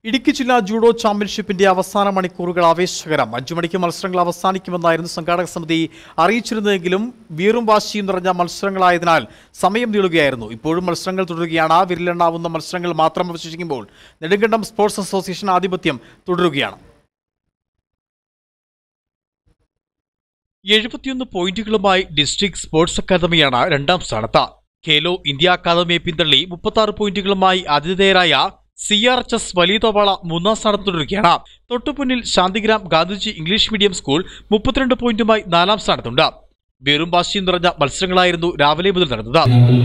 ഇടുക്കി ജില്ലാ ജൂഡോ ചാമ്പ്യൻഷിപ്പിന്റെ അവസാന മണിക്കൂറുകൾ ആവേശകരം. 5 മണിക്ക് മത്സരങ്ങൾ അവസാനിക്കുമെന്നായിരുന്നു സംഘാടക സമിതി അറിയിച്ചിരുന്നതെങ്കിലും വീറും വാശിയും നിറഞ്ഞ മത്സരങ്ങളായതിനാൽ സമയം നീളുകയായിരുന്നു. ഇപ്പോഴും മത്സരങ്ങൾ തുടരുകയാണ്. വിരലെണ്ണാവുന്ന മത്സരങ്ങൾ മാത്രം അവശേഷിക്കുമ്പോൾ നെടുങ്കണ്ടം സ്പോർട്സ് അസോസിയേഷൻ ആധിപത്യം തുടരുകയാണ്. 71 പോയിന്റുകളുമായി ഡിസ്ട്രിക്ട് സ്പോർട്സ് അക്കാദമിയാണ് രണ്ടാം സ്ഥാനത്ത്. ഖേലോ ഇന്ത്യ അക്കാദമിയെ പിന്തള്ളി 36 പോയിന്റുകളുമായി ആതിഥേയരായ CRHS വലിയതോവാള മൂന്നാം സ്ഥാനത്ത് തുടരുകയാണ്. തൊട്ടുപിന്നിൽ Santhigram Gandhiji English medium school 32 പോയിന്റുമായി 4ാം സ്ഥാനത്തുണ്ട്. വീറും വാശിയും നിറഞ്ഞ മത്സരങ്ങളായിരുന്നു രാവിലെ മുതൽ നടന്നത്.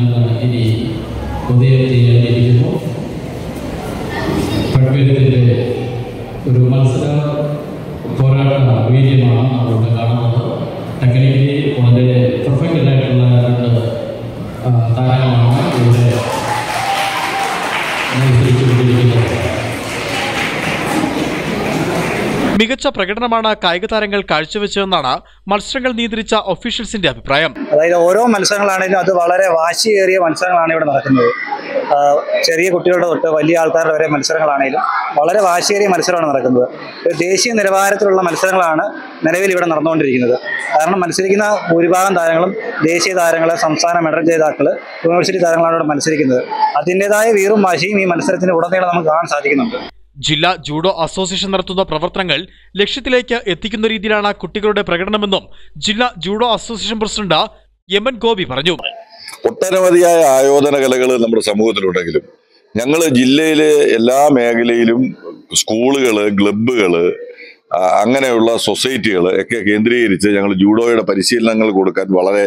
ഒരു മത്സര പോരാട്ട വീര്യമാണ് അവിടെ കാണുന്നത്. ടെക്നിക്കലി വളരെ പെർഫെക്റ്റ് ആയിട്ടുള്ള രണ്ട് താരങ്ങളാണ് ഇവിടെ മത്സരിച്ചുകൊണ്ടിരിക്കുന്നത്. മികച്ച പ്രകടനമാണ് കായിക താരങ്ങൾ കാഴ്ചവെച്ചതെന്നാണ് മത്സരങ്ങൾ നിയന്ത്രിച്ച ഒഫീഷ്യൽസിന്റെ അഭിപ്രായം. അതായത് ഓരോ മത്സരങ്ങളാണെങ്കിലും അത് വളരെ വാശിയേറിയ മത്സരങ്ങളാണ് ഇവിടെ നടക്കുന്നത്. ചെറിയ കുട്ടികളുടെ തൊട്ട് വലിയ ആൾക്കാരുടെ വരെ മത്സരങ്ങളാണെങ്കിലും വളരെ വാശിയേറിയ മത്സരമാണ് നടക്കുന്നത്. ദേശീയ നിലവാരത്തിലുള്ള മത്സരങ്ങളാണ് നിലവിൽ ഇവിടെ നടന്നുകൊണ്ടിരിക്കുന്നത്. കാരണം മത്സരിക്കുന്ന ഭൂരിഭാഗം താരങ്ങളും ദേശീയ താരങ്ങൾ, സംസ്ഥാന മെഡൽ ജേതാക്കൾ, യൂണിവേഴ്സിറ്റി താരങ്ങളാണ് ഇവിടെ മത്സരിക്കുന്നത്. അതിൻ്റെതായ വീറും വാശിയും ഈ മത്സരത്തിന് ഉടനീളം നമുക്ക് കാണാൻ സാധിക്കുന്നുണ്ട്. ജില്ലാ ജൂഡോ അസോസിയേഷൻ നടത്തുന്ന പ്രവർത്തനങ്ങൾ ലക്ഷ്യത്തിലേക്ക് എത്തിക്കുന്ന രീതിയിലാണ് കുട്ടികളുടെ പ്രകടനമെന്നും ജില്ലാ judo association president MN Gopi പറഞ്ഞു. ഒട്ടനവധിയായ ആയോധന കലകൾ നമ്മുടെ സമൂഹത്തിലുണ്ടെങ്കിലും ഞങ്ങൾ ജില്ലയിലെ എല്ലാ മേഖലയിലും സ്കൂളുകള്, ക്ലബ്ബുകള്, അങ്ങനെയുള്ള സൊസൈറ്റികൾ ഒക്കെ കേന്ദ്രീകരിച്ച് ഞങ്ങൾ ജൂഡോയുടെ പരിശീലനങ്ങൾ കൊടുക്കാൻ വളരെ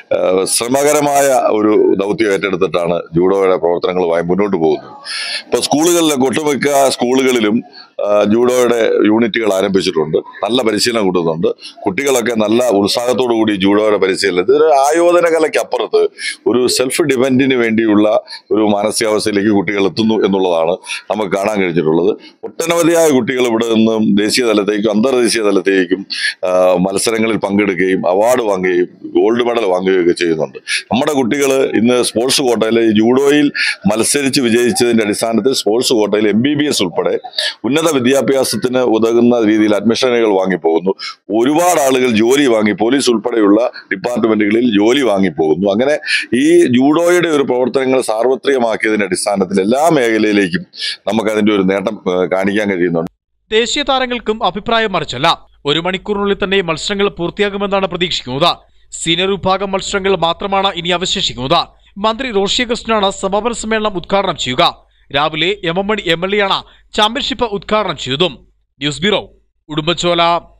ശ്രമകരമായ ഒരു ദൗത്യം ഏറ്റെടുത്തിട്ടാണ് ജൂഡോയുടെ പ്രവർത്തനങ്ങളുമായി മുന്നോട്ട് പോകുന്നത്. ഇപ്പോൾ സ്കൂളുകളിലൊക്കെ ഒട്ടുമിക്ക സ്കൂളുകളിലും ജൂഡോയുടെ യൂണിറ്റുകൾ ആരംഭിച്ചിട്ടുണ്ട്. നല്ല പരിശീലനം കൊടുക്കുന്നുണ്ട്. കുട്ടികളൊക്കെ നല്ല ഉത്സാഹത്തോടു കൂടി ജൂഡോയുടെ പരിശീലനം, ഇതൊരു ആയോധന കലയ്ക്കപ്പുറത്ത് ഒരു സെൽഫ് ഡിഫെൻഡിന് വേണ്ടിയുള്ള ഒരു മാനസികാവസ്ഥയിലേക്ക് കുട്ടികൾ എത്തുന്നു എന്നുള്ളതാണ് നമുക്ക് കാണാൻ കഴിഞ്ഞിട്ടുള്ളത്. ഒട്ടനവധിയായ കുട്ടികൾ ഇവിടെ നിന്നും ദേശീയ തലത്തേക്കും അന്തർദേശീയ തലത്തേക്കും മത്സരങ്ങളിൽ പങ്കെടുക്കുകയും അവാർഡ് വാങ്ങുകയും ഗോൾഡ് മെഡൽ വാങ്ങുകയൊക്കെ ചെയ്യുന്നുണ്ട്. നമ്മുടെ കുട്ടികൾ ഇന്ന് സ്പോർട്സ് കോട്ടയിൽ ജൂഡോയിൽ മത്സരിച്ച് വിജയിച്ചതിന്റെ അടിസ്ഥാനത്തിൽ സ്പോർട്സ് കോട്ടയിൽ MBBS ഉൾപ്പെടെ ഉന്നത വിദ്യാഭ്യാസത്തിന് ഉതകുന്ന രീതിയിൽ അഡ്മിഷനുകൾ വാങ്ങിപ്പോകുന്നു. ഒരുപാട് ആളുകൾ ജോലി വാങ്ങി, പോലീസ് ഉൾപ്പെടെയുള്ള ഡിപ്പാർട്ട്മെന്റുകളിൽ ജോലി വാങ്ങിപ്പോകുന്നു. അങ്ങനെ ഈ ജൂഡോയുടെ ഒരു പ്രവർത്തനങ്ങൾ സാർവത്രികമാക്കിയതിന്റെ അടിസ്ഥാനത്തിൽ എല്ലാ മേഖലയിലേക്കും നമുക്ക് അതിന്റെ ഒരു നേട്ടം കാണിക്കാൻ കഴിയുന്നുണ്ട്. ദേശീയ താരങ്ങൾക്കും അഭിപ്രായം മറിച്ചല്ല. 1 മണിക്കൂറിനുള്ളിൽ തന്നെ മത്സരങ്ങൾ പൂർത്തിയാകുമെന്നാണ് പ്രതീക്ഷിക്കുന്നത്. സീനിയർ വിഭാഗം മത്സരങ്ങൾ മാത്രമാണ് ഇനി അവശേഷിക്കുന്നത്. മന്ത്രി റോഷി അഗസ്റ്റിനാണ് സമാപന സമ്മേളനം ഉദ്ഘാടനം ചെയ്യുക. രാവിലെ MLA ആണ് ചാമ്പ്യൻഷിപ്പ് ഉദ്ഘാടനം ചെയ്തതും. News bureau, Udumbanchola.